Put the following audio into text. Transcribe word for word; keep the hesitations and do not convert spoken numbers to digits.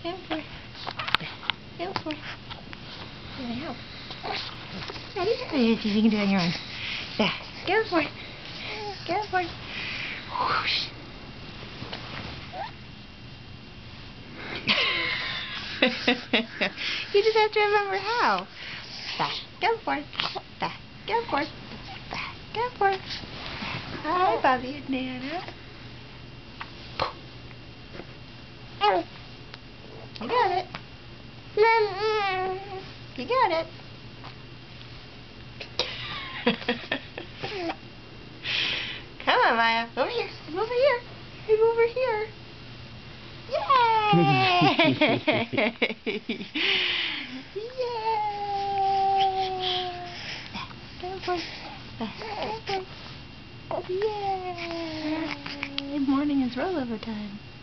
Go for it. Go for it. There we go. Ready? Ready? See if you can do it on your own. There. Go for it. Go for it. Whoosh. You just have to remember how. There. Go for it. There. Go for it. There. Go for it. Hi, Bobby and Nana. You got it. You got it. Come on, Maya. Over here. I'm over here. I'm over here. Yay! Yay! Go for it. Go for it. Yay! Morning is rollover time.